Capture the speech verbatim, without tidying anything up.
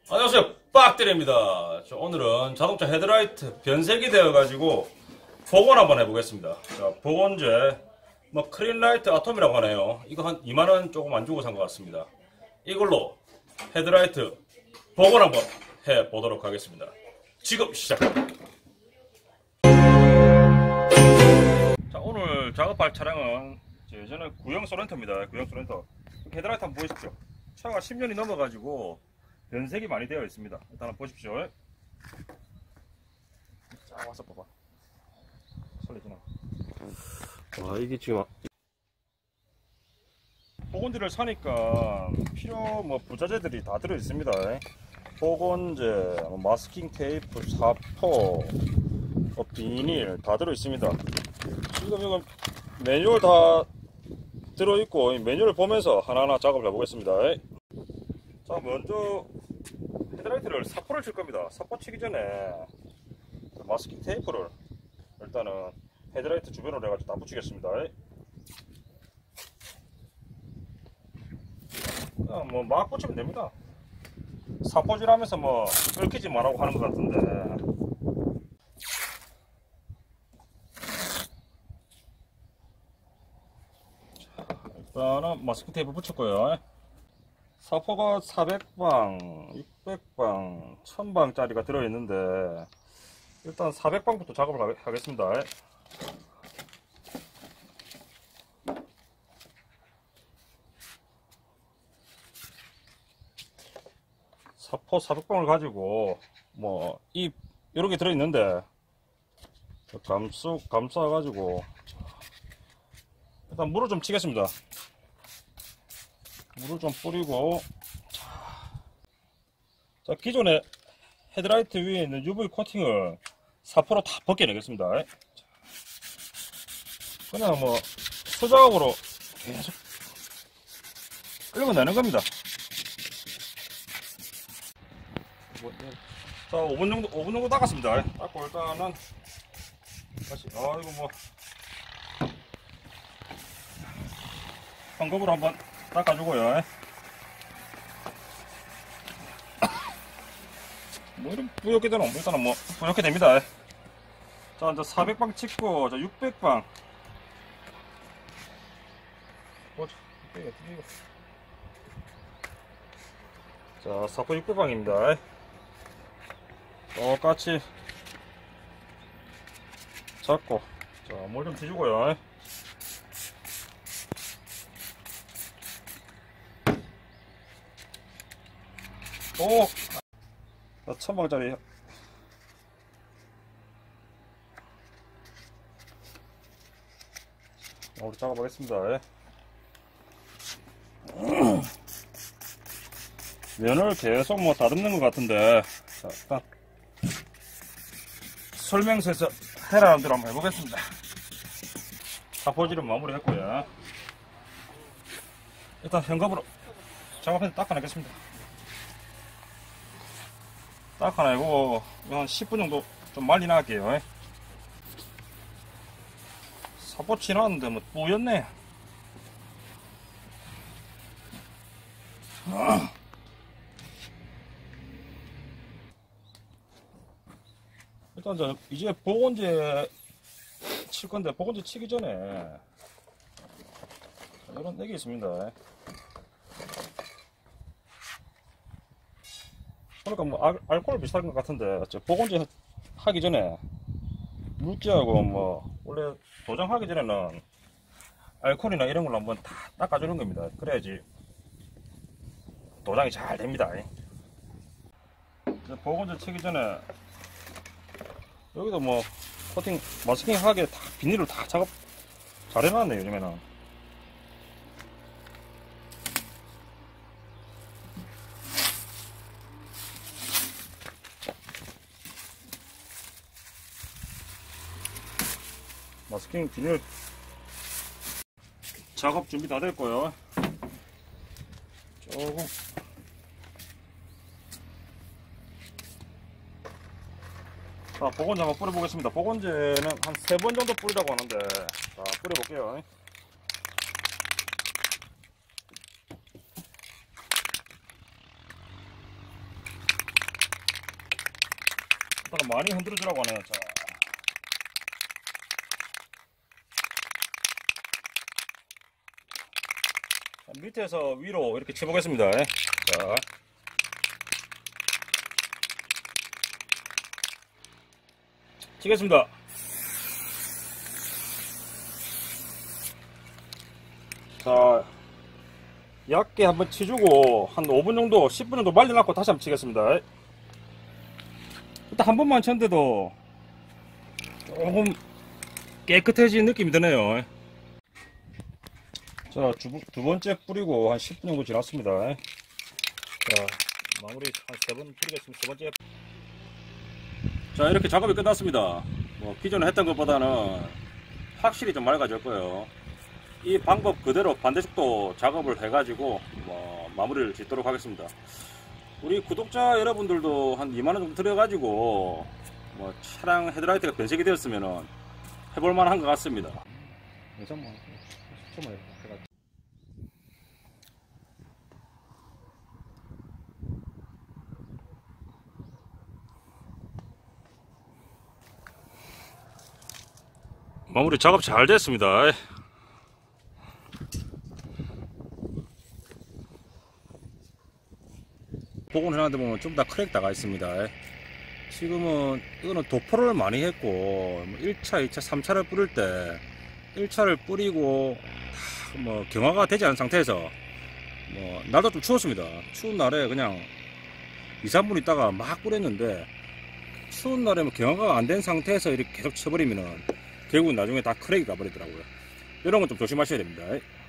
안녕하세요, 빡때립니다. 오늘은 자동차 헤드라이트 변색이 되어가지고 복원 한번 해보겠습니다. 자, 복원제 뭐 크린라이트 아톰이라고 하네요. 이거 한 이만원 조금 안 주고 산 것 같습니다. 이걸로 헤드라이트 복원 한번 해보도록 하겠습니다. 지금 시작합니다. 자, 오늘 작업할 차량은 예전에 구형 소렌토입니다. 구형 소렌토. 헤드라이트 한번 보십시오. 차가 십 년이 넘어가지고 변색이 많이 되어 있습니다. 일단 한번 보십시오. 자, 와서 봐봐. 설레지나. 와, 이게 지금 복원제를 사니까 필요 뭐 부자재들이 다 들어 있습니다. 복원제, 마스킹 테이프, 사포, 뭐 비닐 다 들어 있습니다. 지금 이건 매뉴얼 다 들어 있고 매뉴얼을 보면서 하나하나 작업을 해보겠습니다. 자, 먼저 헤드라이트를 사포를 칠 겁니다. 사포 치기 전에 마스킹 테이프를 일단은 헤드라이트 주변으로 해가지고 다 붙이겠습니다. 그냥 뭐 막 붙이면 됩니다. 사포질 하면서 뭐 얽히지 말라고 하는 것 같은데. 일단은 마스킹 테이프 붙였고요. 사포가 사백 방, 육백 방, 천 방짜리가 들어있는데 일단 사백 방부터 작업을 하겠습니다. 사포 사백 방을 가지고 뭐 이 요렇게 들어있는데 감싸 감싸 가지고 일단 물을 좀 치겠습니다. 물을 좀 뿌리고, 자, 기존에 헤드라이트 위에 있는 유브이 코팅을 사포로 다 벗겨내겠습니다. 그냥 뭐 수작업으로 계속 끌어내는 겁니다. 자, 오 분 정도 오 분 정도 닦았습니다. 닦고 일단은 다시, 아 이거 뭐 방법으로 한번 닦아주고요. 뭐 이런 뿌옇게 되는 일단은 뭐 뿌옇게 됩니다. 자, 이제 사백 방 찍고, 자, 육백 방. 자, 사포 육백 방입니다. 똑같이 잡고, 자, 물 좀 뒤주고요. 오! 자, 천방짜리. 우리 작업하겠습니다. 면을 계속 뭐 다듬는 것 같은데, 자, 일단 설명서에서 해라는 대로 한번 해보겠습니다. 사포질은 마무리 했고요. 일단 현겁으로 작업해서 닦아내겠습니다. 닦아내고 한 십 분 정도 좀 말리나 할게요. 사포 치놨는데 뭐 뿌였네. 일단 저 이제 복원제 칠 건데, 복원제 치기 전에 이런 넥이 있습니다. 그러니까 뭐 알, 알코올 비슷한 것 같은데, 저 복원제 하기 전에 물기하고 뭐 원래 도장하기 전에는 알코올이나 이런 걸로 한번 다 닦아주는 겁니다. 그래야지 도장이 잘 됩니다. 복원제 치기 전에 여기도 뭐 코팅 마스킹 하게 다 비닐을 다 작업 잘 해놨네. 요즘에는 마스킹 비닐 작업 준비 다 됐고요. 조금 자, 복원제 한번 뿌려보겠습니다. 복원제는 한 세 번 정도 뿌리라고 하는데, 자, 뿌려볼게요. 일단 많이 흔들어주라고 하네요. 자. 자, 밑에서 위로 이렇게 쳐보겠습니다. 자. 치겠습니다. 자, 얇게 한번 치주고 한 오 분 정도, 십 분 정도 말려놨고 다시 한번 치겠습니다. 일단 한 번만 쳤는데도 조금 깨끗해진 느낌이 드네요. 자, 두, 두 번째 뿌리고 한 십 분 정도 지났습니다. 자, 마무리 한 세 번 뿌리겠습니다. 세 번째. 자, 이렇게 작업이 끝났습니다. 뭐 기존에 했던 것보다는 확실히 좀 맑아졌고요. 이 방법 그대로 반대쪽도 작업을 해가지고 뭐 마무리를 짓도록 하겠습니다. 우리 구독자 여러분들도 한 이만 원 정도 들여가지고 뭐 차량 헤드라이트가 변색이 되었으면 해볼만 한 것 같습니다. 마무리 작업 잘 됐습니다. 복원해놨는데 보면 좀 다 크랙 나가 있습니다. 지금은 이거는 도포를 많이 했고 일 차, 이 차, 삼 차를 뿌릴 때 일 차를 뿌리고 다 뭐 경화가 되지 않은 상태에서 뭐 날도 좀 추웠습니다. 추운 날에 그냥 이, 삼 분 있다가 막 뿌렸는데 추운 날에 뭐 경화가 안 된 상태에서 이렇게 계속 쳐버리면은 결국 나중에 다 크랙이 가버리더라고요. 이런 건 좀 조심하셔야 됩니다.